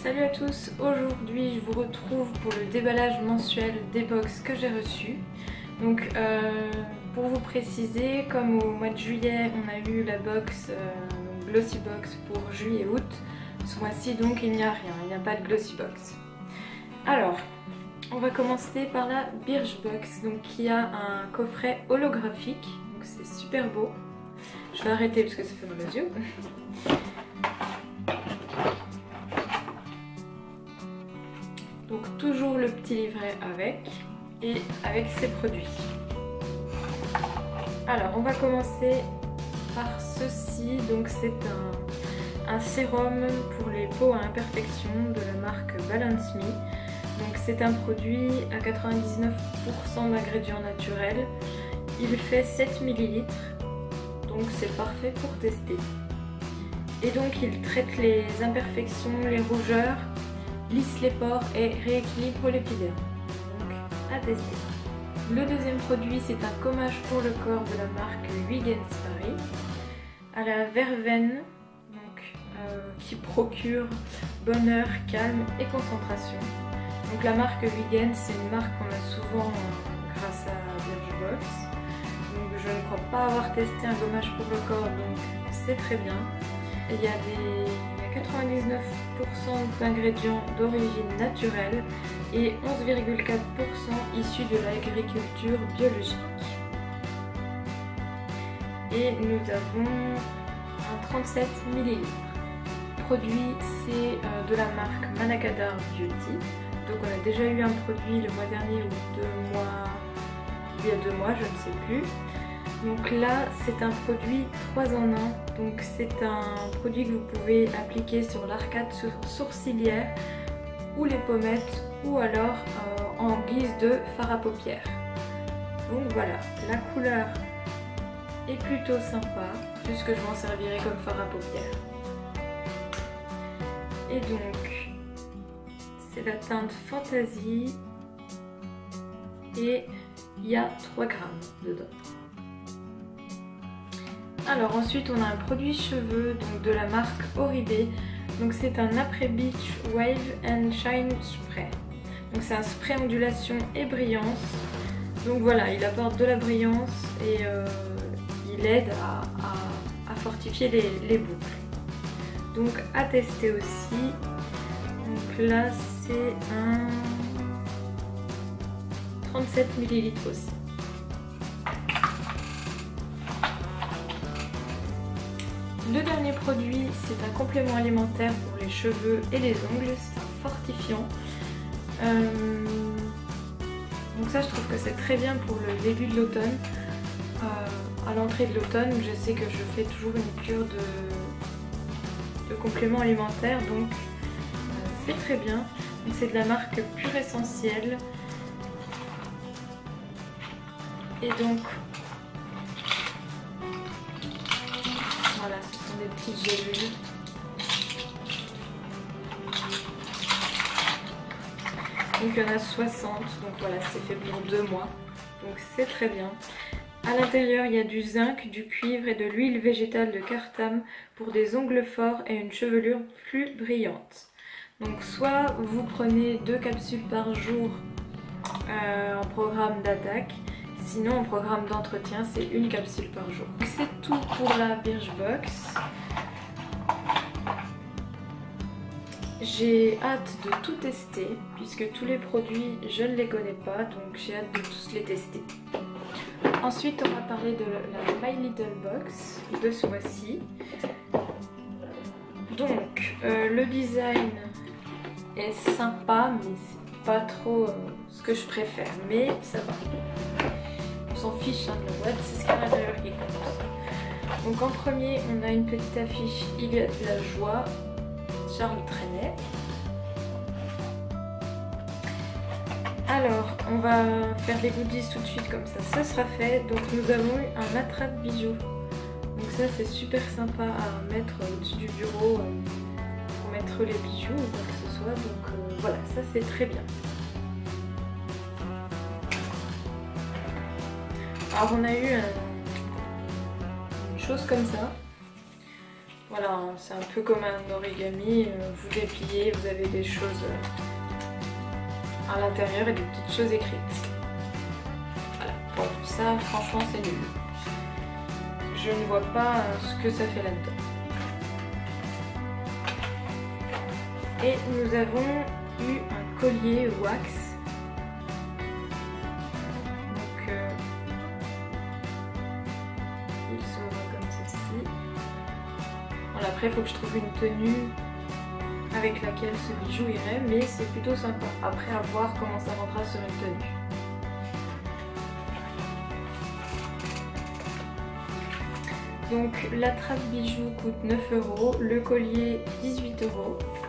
Salut à tous, aujourd'hui je vous retrouve pour le déballage mensuel des box que j'ai reçus. Donc pour vous préciser, comme au mois de juillet on a eu la box Glossy Box pour juillet et août, ce mois-ci donc il n'y a rien, il n'y a pas de Glossy Box. Alors, on va commencer par la Birchbox, donc qui a un coffret holographique, donc c'est super beau. Je vais arrêter parce que ça fait mal aux yeux. Donc toujours le petit livret avec ses produits. Alors on va commencer par ceci, donc c'est un sérum pour les peaux à imperfection de la marque Balance Me. Donc c'est un produit à 99% d'ingrédients naturels, il fait 7 ml, donc c'est parfait pour tester. Et donc il traite les imperfections, les rougeurs, lisse les pores et rééquilibre l'épiderme. Donc à tester. Le deuxième produit, c'est un gommage pour le corps de la marque Huygens Paris à la verveine, qui procure bonheur, calme et concentration. Donc la marque Huygens, c'est une marque qu'on a souvent grâce à Birchbox. Donc je ne crois pas avoir testé un gommage pour le corps, donc c'est très bien. Et il y a 99% d'ingrédients d'origine naturelle et 11,4% issus de l'agriculture biologique. Et nous avons un 37 ml. Le produit, c'est de la marque Manakadar Beauty. Donc on a déjà eu un produit le mois dernier ou il y a 2 mois, je ne sais plus. Donc là, c'est un produit 3 en 1, donc c'est un produit que vous pouvez appliquer sur l'arcade sourcilière ou les pommettes ou alors en guise de fard à paupières. Donc voilà, la couleur est plutôt sympa, puisque je m'en servirai comme fard à paupières. Et donc, c'est la teinte Fantasy et il y a 3 grammes dedans. Alors ensuite on a un produit cheveux donc de la marque Oribe. Donc c'est un après beach wave and shine spray. Donc c'est un spray ondulation et brillance. Donc voilà, il apporte de la brillance et il aide à fortifier les boucles. Donc à tester aussi. Donc là c'est un 37 ml aussi. Le dernier produit, c'est un complément alimentaire pour les cheveux et les ongles, c'est un fortifiant. Donc ça, je trouve que c'est très bien pour le début de l'automne. À l'entrée de l'automne, je sais que je fais toujours une cure de compléments alimentaires, donc c'est très bien. C'est de la marque Pure Essentiel. Et donc, voilà, ce sont des petites gélules. Donc il y en a 60, donc voilà, c'est fait pour 2 mois. Donc c'est très bien. À l'intérieur, il y a du zinc, du cuivre et de l'huile végétale de Cartam pour des ongles forts et une chevelure plus brillante. Donc soit vous prenez 2 capsules par jour en programme d'attaque, sinon en programme d'entretien c'est une capsule par jour. C'est tout pour la Birchbox. J'ai hâte de tout tester puisque tous les produits je ne les connais pas, donc j'ai hâte de tous les tester. Ensuite on va parler de la My Little Box de ce mois-ci. Donc le design est sympa mais c'est pas trop ce que je préfère, mais ça va. On s'en fiche hein, de la boîte, c'est ce qu'il y a à l'intérieur qui compte. Donc en premier, on a une petite affiche Il y a de la joie, Charles Trenet. Alors, on va faire les goodies tout de suite comme ça, ça sera fait. Donc nous avons eu un attrape-bijoux. Donc ça c'est super sympa à mettre au-dessus du bureau pour mettre les bijoux ou quoi que ce soit. Donc voilà, ça c'est très bien. Alors on a eu une chose comme ça. Voilà, hein, c'est un peu comme un origami, vous dépliez, vous avez des choses à l'intérieur et des petites choses écrites. Voilà, bon ça franchement c'est nul. Je ne vois pas ce que ça fait là-dedans. Et nous avons eu un collier wax. Donc il s'ouvre comme ceci. Voilà, après il faut que je trouve une tenue avec laquelle ce bijou irait, mais c'est plutôt sympa. Après à voir comment ça rentrera sur une tenue. Donc la trappe bijou coûte 9 €, le collier 18 €.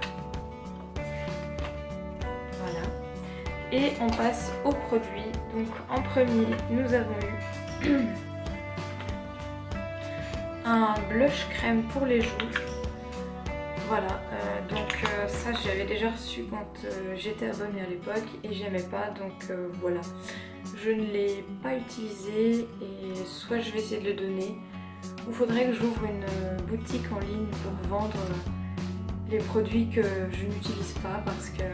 Voilà. Et on passe aux produits. Donc en premier, nous avons eu un blush crème pour les joues. Voilà, donc ça j'avais déjà reçu quand j'étais abonnée à l'époque et j'aimais pas, donc voilà. Je ne l'ai pas utilisé et soit je vais essayer de le donner, ou faudrait que j'ouvre une boutique en ligne pour vendre les produits que je n'utilise pas, parce que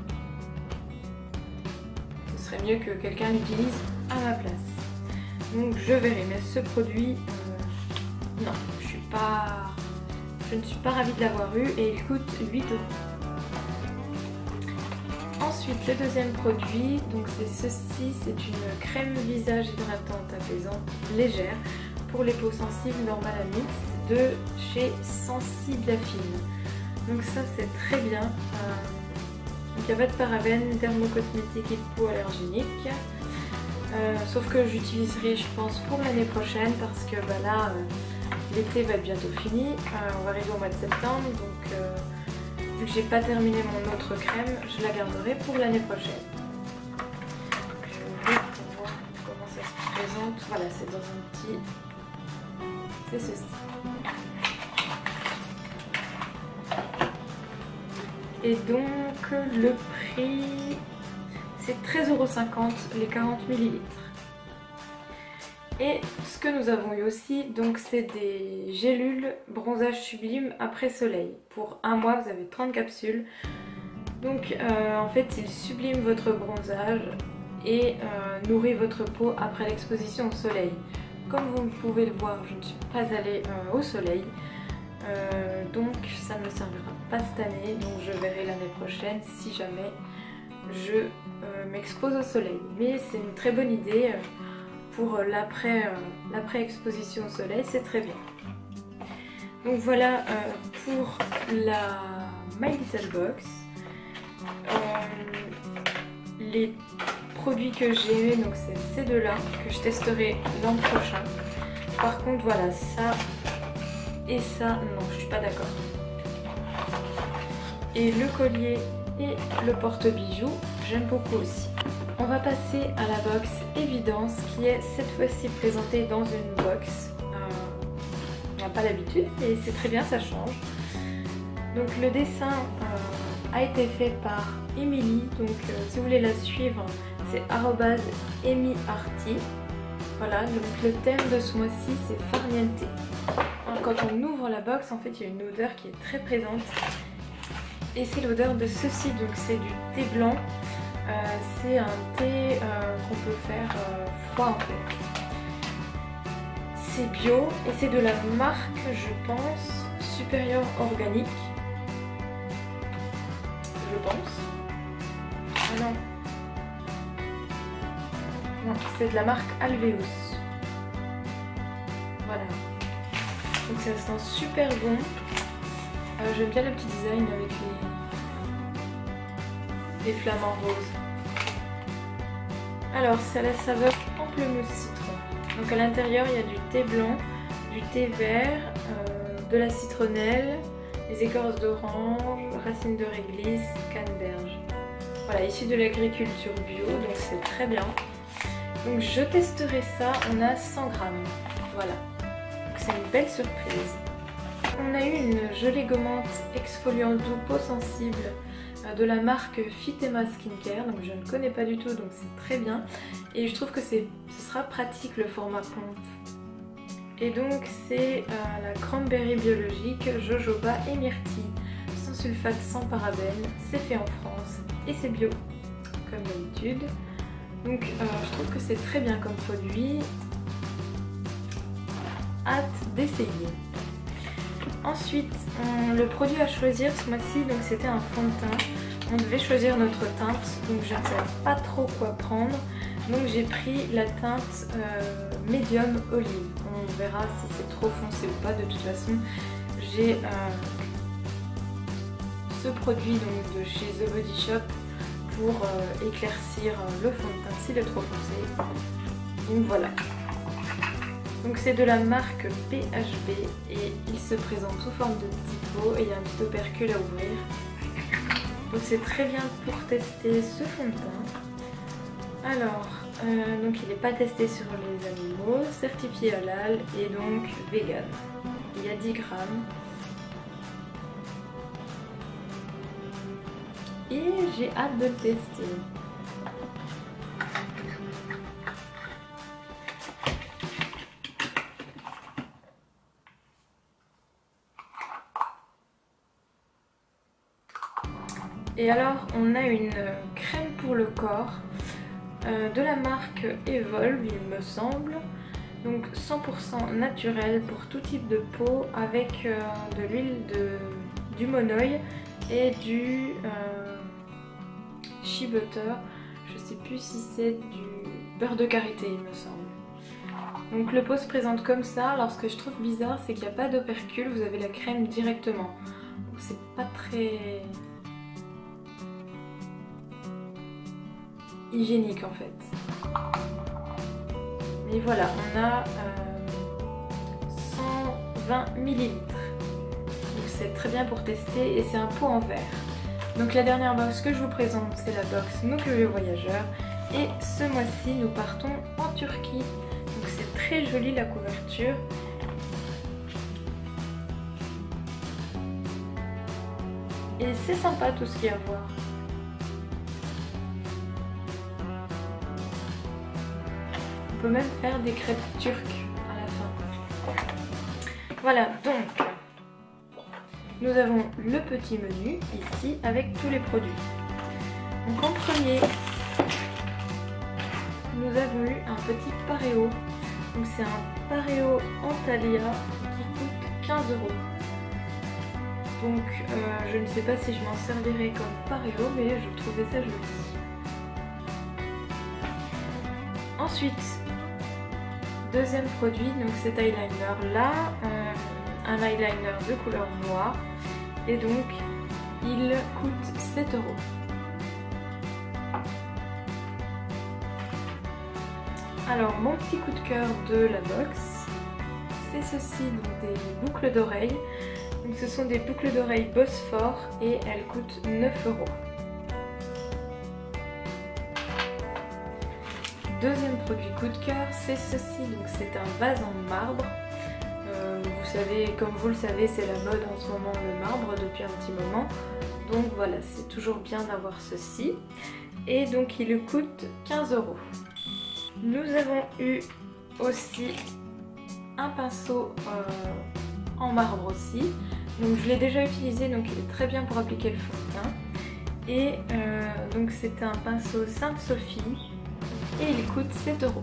ce serait mieux que quelqu'un l'utilise à ma place. Donc je verrai, mais ce produit, non, je ne suis pas ravie de l'avoir eu et il coûte 8 €. Ensuite, le deuxième produit, donc c'est ceci, c'est une crème visage hydratante apaisante légère pour les peaux sensibles normales à mixte de chez Sensiblafine. Donc ça c'est très bien. Donc il n'y a pas de parabènes, dermocosmétiques et de peau allergénique. Sauf que j'utiliserai je pense pour l'année prochaine, parce que bah là l'été va être bientôt fini. On va arriver au mois de septembre, donc vu que j'ai pas terminé mon autre crème, je la garderai pour l'année prochaine. Je vais voir comment ça se présente. Voilà, c'est dans un petit... c'est ceci. Et donc le prix c'est 13,50 € les 40 ml. Et ce que nous avons eu aussi, donc c'est des gélules bronzage sublime après soleil. Pour un mois vous avez 30 capsules. Donc en fait il sublime votre bronzage et nourrit votre peau après l'exposition au soleil. Comme vous pouvez le voir, je ne suis pas allée au soleil, donc ça ne me servira pas cette année, donc je verrai l'année prochaine si jamais je m'expose au soleil. Mais c'est une très bonne idée pour l'après-exposition au soleil, c'est très bien. Donc voilà pour la My Little Box. Les produits que j'ai aimés, donc c'est ces deux-là que je testerai l'an prochain. Par contre voilà, ça et ça, non, je suis pas d'accord. Et le collier et le porte-bijoux, j'aime beaucoup aussi. On va passer à la box Évidence, qui est cette fois-ci présentée dans une box. On n'a pas l'habitude et c'est très bien, ça change. Donc le dessin a été fait par Emily, donc si vous voulez la suivre, c'est @emiarty. Voilà, donc le thème de ce mois-ci c'est farniente. Alors, quand on ouvre la box, en fait il y a une odeur qui est très présente. Et c'est l'odeur de ceci, donc c'est du thé blanc. C'est un thé qu'on peut faire froid en fait. C'est bio et c'est de la marque, je pense, Supérieur Organique. Je pense. Ah non. Non, c'est de la marque Alveus. Voilà. Donc ça sent super bon. J'aime bien le petit design avec les flamants roses. Alors c'est à la saveur pamplemousse citron. Donc à l'intérieur il y a du thé blanc, du thé vert, de la citronnelle, des écorces d'orange, racines de réglisse, canneberge. Voilà, issu de l'agriculture bio, donc c'est très bien. Donc je testerai ça, on a 100 grammes. Voilà, donc c'est une belle surprise. On a eu une jolie gommante exfoliant doux peau sensible de la marque Fitema Skincare, donc je ne connais pas du tout, donc c'est très bien. Et je trouve que ce sera pratique le format pompe. Et donc c'est la cranberry biologique, jojoba et myrtille, sans sulfate, sans parabènes, c'est fait en France et c'est bio, comme d'habitude. Donc je trouve que c'est très bien comme produit, hâte d'essayer. Ensuite, le produit à choisir ce mois-ci, donc c'était un fond de teint. On devait choisir notre teinte, donc je ne savais pas trop quoi prendre. Donc j'ai pris la teinte médium olive. On verra si c'est trop foncé ou pas. De toute façon, j'ai ce produit donc de chez The Body Shop pour éclaircir le fond de teint s'il est trop foncé. Donc voilà. Donc c'est de la marque PHB et il se présente sous forme de petit pot et il y a un petit opercule à ouvrir. Donc c'est très bien pour tester ce fond de teint. Alors, donc il n'est pas testé sur les animaux, certifié halal et donc vegan. Il y a 10 grammes. Et j'ai hâte de le tester. Et alors on a une crème pour le corps de la marque Evolve il me semble. Donc 100% naturelle pour tout type de peau avec de l'huile du monoï et du shea butter. Je sais plus si c'est du beurre de karité il me semble. Donc le pot se présente comme ça. Alors ce que je trouve bizarre c'est qu'il n'y a pas d'opercule, vous avez la crème directement. Donc c'est pas très hygiénique en fait. Mais voilà, on a 120 ml. Donc c'est très bien pour tester et c'est un pot en verre. Donc la dernière box que je vous présente c'est la box Nos Curieux Voyageurs. Et ce mois-ci nous partons en Turquie. Donc c'est très joli la couverture. Et c'est sympa tout ce qu'il y a à voir. On peut même faire des crêpes turques à la fin. Voilà, donc nous avons le petit menu ici avec tous les produits. Donc en premier, nous avons eu un petit pareo. Donc c'est un pareo Antalya qui coûte 15 €. Donc je ne sais pas si je m'en servirai comme pareo, mais je trouvais ça joli. Ensuite, deuxième produit, donc cet eyeliner là, un eyeliner de couleur noire et donc il coûte 7 €. Alors mon petit coup de cœur de la box, c'est ceci, donc des boucles d'oreilles. Donc ce sont des boucles d'oreilles Bosphore et elles coûtent 9 €. Deuxième produit coup de cœur, c'est ceci, donc c'est un vase en marbre. Vous savez, comme vous le savez, c'est la mode en ce moment le marbre depuis un petit moment. Donc voilà, c'est toujours bien d'avoir ceci. Et donc il coûte 15 €. Nous avons eu aussi un pinceau en marbre aussi. Donc je l'ai déjà utilisé, donc il est très bien pour appliquer le fond de teint. Et donc c'est un pinceau Sainte-Sophie. Et il coûte 7 €.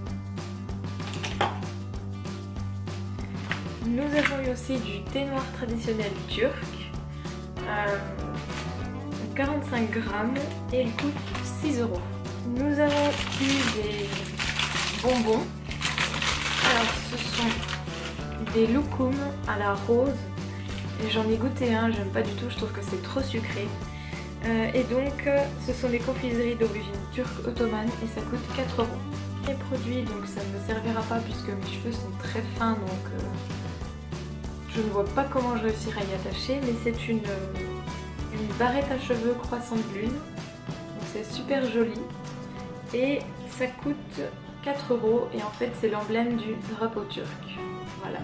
Nous avons eu aussi du thé noir traditionnel turc, 45 grammes et il coûte 6 €. Nous avons eu des bonbons. Alors ce sont des loukoum à la rose. Et j'en ai goûté un, j'aime pas du tout, je trouve que c'est trop sucré. Et donc ce sont des confiseries d'origine turque ottomane et ça coûte 4 €. Les produits, donc ça ne me servira pas puisque mes cheveux sont très fins, donc je ne vois pas comment je réussirai à y attacher, mais c'est une barrette à cheveux croissant de lune, donc c'est super joli et ça coûte 4 € et en fait c'est l'emblème du drapeau turc. Voilà.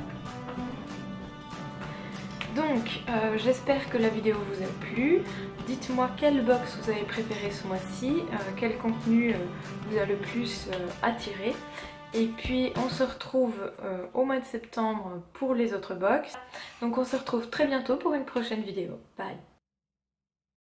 Donc j'espère que la vidéo vous a plu. Dites-moi quelle box vous avez préféré ce mois-ci, quel contenu vous a le plus attiré. Et puis on se retrouve au mois de septembre pour les autres box. Donc on se retrouve très bientôt pour une prochaine vidéo. Bye!